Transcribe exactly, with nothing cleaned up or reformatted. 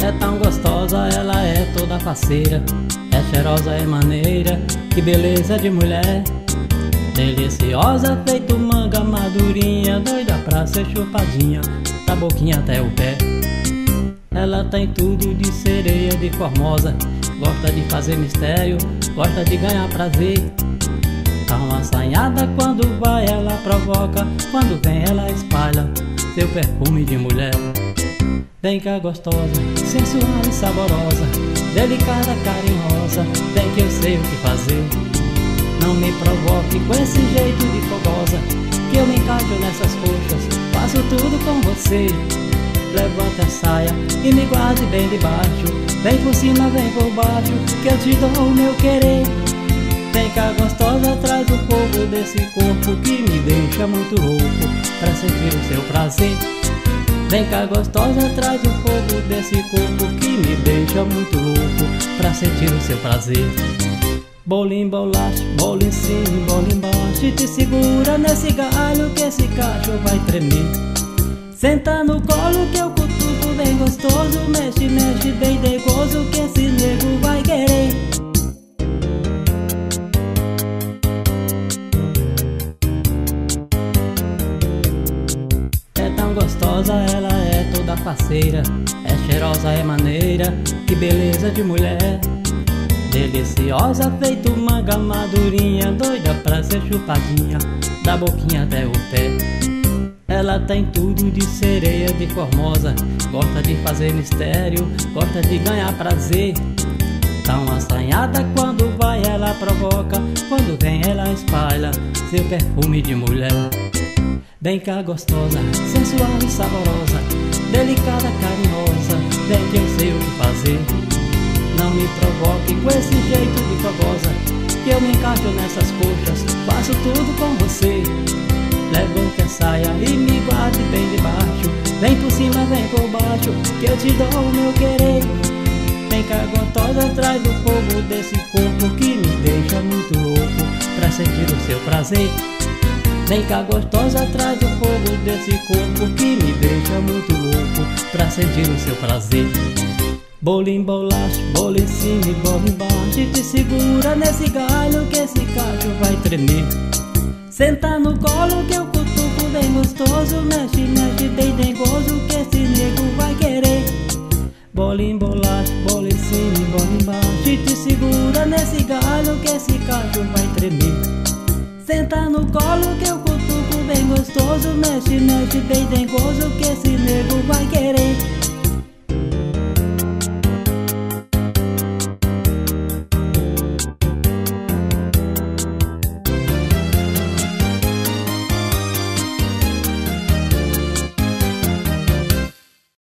É tão gostosa, ela é toda faceira, é cheirosa, é maneira, que beleza de mulher. Deliciosa, feito manga madurinha, doida pra ser chupadinha, da boquinha até o pé. Ela tem tudo de sereia, de formosa, gosta de fazer mistério, gosta de ganhar prazer. Tão assanhada, quando vai ela provoca, quando vem ela espalha seu perfume de mulher. Vem cá gostosa, sensual e saborosa, delicada, carinhosa, vem que eu sei o que fazer. Não me provoque com esse jeito de fogosa, que eu me encaixo nessas coxas, faço tudo com você. Levanta a saia e me guarde bem debaixo, vem por cima, vem por baixo, que eu te dou o meu querer. Vem cá gostosa, traz o fogo desse corpo que me deixa muito louco, pra sentir o seu prazer. Vem cá gostosa, traz o fogo desse corpo que me deixa muito louco, pra sentir o seu prazer. Bolinho, bolacha, bola em cima, bola embaixo, e te segura nesse galho que esse cacho vai tremer. Senta no colo que eu cutuco bem gostoso, mexe, mexe bem dengoso, que esse nego vai querer. É tão gostosa, ela é toda faceira, é cheirosa, é maneira, que beleza de mulher. Deliciosa, feito manga madurinha, doida pra ser chupadinha, da boquinha até o pé. Ela tem tudo de sereia, de formosa, gosta de fazer mistério, gosta de ganhar prazer. Tão assanhada, quando vai ela provoca, quando vem ela espalha seu perfume de mulher. Vem cá gostosa, sensual e saborosa, delicada, carinhosa, vem que eu sei o que fazer. Não me provoque com esse jeito de fogosa, que eu me encaixo nessas coxas, faço tudo com você. Levante a saia e me guarde bem debaixo, vem por cima, vem por baixo, que eu te dou o meu querer. Vem cá gostosa, traz o fogo desse corpo que me deixa muito louco, pra sentir o seu prazer. Vem cá gostosa, traz o fogo desse corpo que me deixa muito louco, pra sentir o seu prazer. Bolinho, bolacha, bola em cima e bola embaixo, e te segura nesse galho que esse cacho vai tremer. Senta no colo que eu cutuco bem gostoso, mexe, mexe bem dengoso, que esse nego vai querer. Bolinho, bolacha, bola em cima e bola embaixo, e te segura nesse galho que esse cacho vai tremer. Senta no colo que eu cutuco bem gostoso, mexe, mexe bem dengoso, que esse